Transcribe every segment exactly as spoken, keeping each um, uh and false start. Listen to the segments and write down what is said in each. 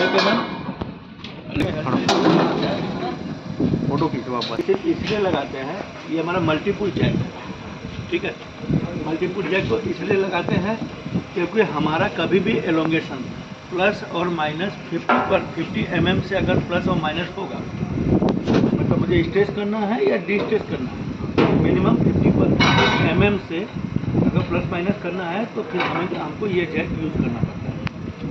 Photo खींचो आप। इसलिए लगाते हैं, ये हमारा मल्टीपुल जैक है, ठीक है। मल्टीपुल जैक को इसलिए लगाते हैं क्योंकि हमारा कभी भी एलोंगेशन प्लस और माइनस फिफ्टी पर फिफ्टी एम एम से अगर प्लस और माइनस होगा, मतलब मुझे स्ट्रेच करना है या डिस्ट्रेच करना है, मिनिमम फिफ्टी पर एम एम से अगर प्लस माइनस करना है तो फिर हमें हमको ये जैक यूज़ करना पड़ता है।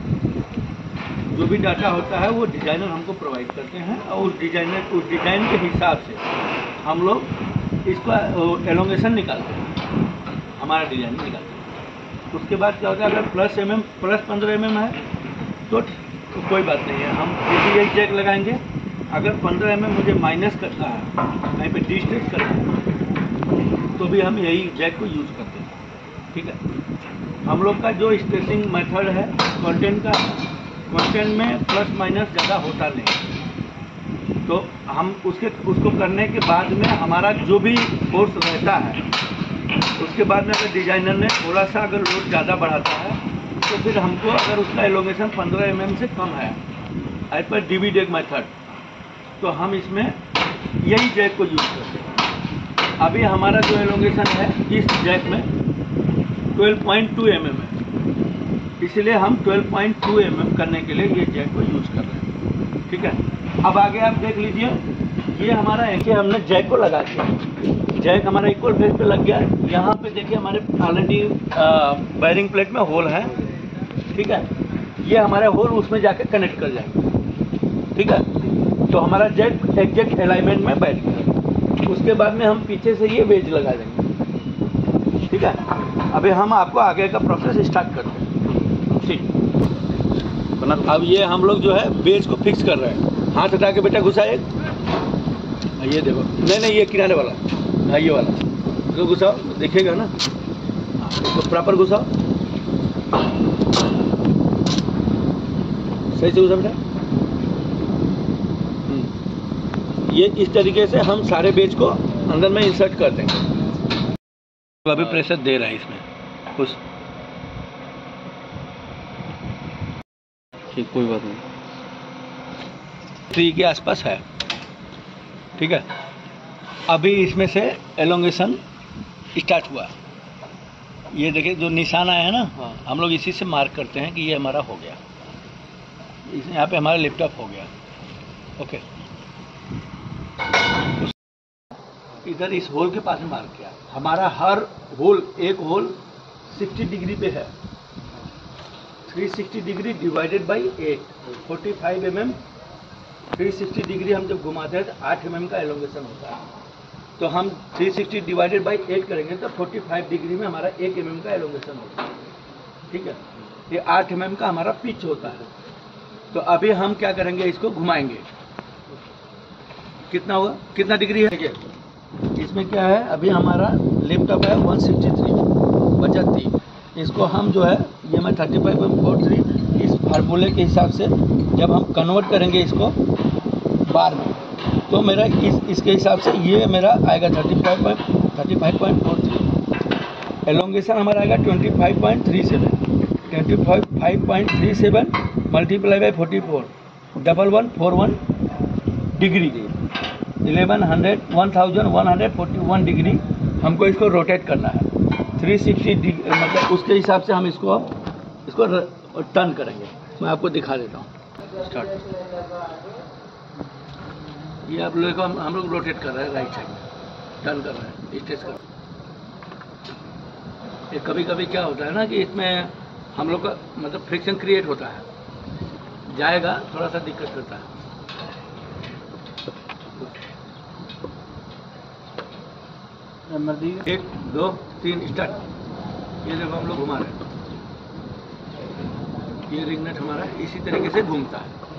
जो भी डाटा होता है वो डिज़ाइनर हमको प्रोवाइड करते हैं और उस डिज़ाइनर उस डिज़ाइन के हिसाब से हम लोग इसका एलोंगेशन निकालते हैं, हमारा डिज़ाइन निकालते हैं। उसके बाद क्या होता है, अगर प्लस एम एम प्लस पंद्रह एम एम है तो, तो कोई बात नहीं है, हम फिर भी एक जैक लगाएंगे। अगर पंद्रह एम एम मुझे माइनस करना है, कहीं पे डिस्ट्रेच करना है, तो भी हम यही जैक को यूज़ करते हैं, ठीक है। हम लोग का जो स्ट्रेसिंग मेथड है कंटेंट का, कंटेंट में प्लस माइनस ज़्यादा होता नहीं, तो हम उसके उसको करने के बाद में हमारा जो भी फोर्स रहता है, उसके बाद में अगर डिज़ाइनर ने थोड़ा सा अगर लोड ज़्यादा बढ़ाता है तो फिर हमको अगर उसका एलोंगेशन पंद्रह एम एम से कम है as per D we deck method, तो हम इसमें यही जैक को यूज़ करते हैं। अभी हमारा जो एलोंगेशन है इस जैक में twelve point two M M है, इसलिए हम twelve point two M M करने के लिए ये जैक को यूज़ कर रहे हैं, ठीक है। अब आगे आप देख लीजिए, ये हमारा है कि हमने जैक को लगा दिया, जैक हमारा इक्वल फेस पे लग गया। यहाँ पे देखिए हमारे ऑलरेडी बैरिंग प्लेट में होल है, ठीक है। ये हमारे होल उसमें जाके कनेक्ट कर जाएंगे, ठीक है। तो हमारा जैक एग्जैक्ट अलाइनमेंट में बैठ गया। उसके बाद में हम पीछे से ये वेज लगा देंगे, ठीक है। अभी हम आपको आगे का प्रोसेस स्टार्ट करते हैं, ठीक। अब ये हम लोग जो है बेस को फिक्स कर रहे हैं। हाथ हटा के बेटा घुसा एक, ये देखो, नहीं नहीं ये किनारे वाला, हाँ ये वाला, इसको घुसाओ, देखेगा ना, हाँ इसको प्रॉपर घुसाओ, सही से घुसा बेटा। ये इस तरीके से हम सारे बेच को अंदर में इंसर्ट कर देंगे। तो अभी प्रेशर दे रहा है इसमें कुछ, ठीक, कोई बात नहीं, थ्री के आसपास है, ठीक है। अभी इसमें से एलोंगेशन स्टार्ट हुआ, ये देखिए जो निशान आया है ना, हाँ। हम लोग इसी से मार्क करते हैं कि ये हमारा हो गया, इस यहाँ पे हमारा लिफ्ट अप हो गया, ओके। इधर इस होल के पास में मार्क किया, हमारा हर होल एक होल साठ डिग्री पे है, तीन सौ साठ डिग्री डिवाइडेड बाई एट, पैंतालीस एम एम, तीन सौ साठ डिग्री हम जब घुमाते हैं तो आठ एम एम का एलोंगेशन होता है, तो हम तीन सौ साठ डिवाइडेड बाई एट करेंगे तो पैंतालीस डिग्री में हमारा एक एम एम का एलोंगेशन होता है, ठीक है। ये आठ एम एम का हमारा पिच होता है। तो अभी हम क्या करेंगे, इसको घुमाएंगे, कितना होगा, कितना डिग्री है, देखिए इसमें क्या है, अभी हमारा लिफ्ट अप है एक सौ तिरसठ बचा तीन, इसको हम जो है ये मैं पैंतीस पॉइंट फोर थ्री इस फार्मूले के हिसाब से जब हम कन्वर्ट करेंगे इसको बार में, तो मेरा इस इसके हिसाब से ये मेरा आएगा thirty five point thirty five point four three, elongation हमारा आएगा twenty five point three seven, twenty five point three seven multiply by forty four, double one four one degree, eleven hundred one thousand one hundred forty one degree हमको इसको rotate करना है, three sixty degree, मतलब उसके हिसाब से हम इसको इसको टर्न करेंगे। मैं आपको दिखा देता हूँ, स्टार्ट। ये आप लोगों को हम, हम लोग रोटेट कर रहे हैं, राइट साइड में टर्न कर रहे हैं, स्ट्रेच कर रहे हैं। ये कभी कभी क्या होता है ना कि इसमें हम लोग का मतलब फ्रिक्शन क्रिएट होता है, जाएगा थोड़ा सा दिक्कत करता है। एक दो तीन स्टार्ट। ये देखो हम लोग घुमा रहे हैं, ये रिंग नट हमारा इसी तरीके से घूमता है।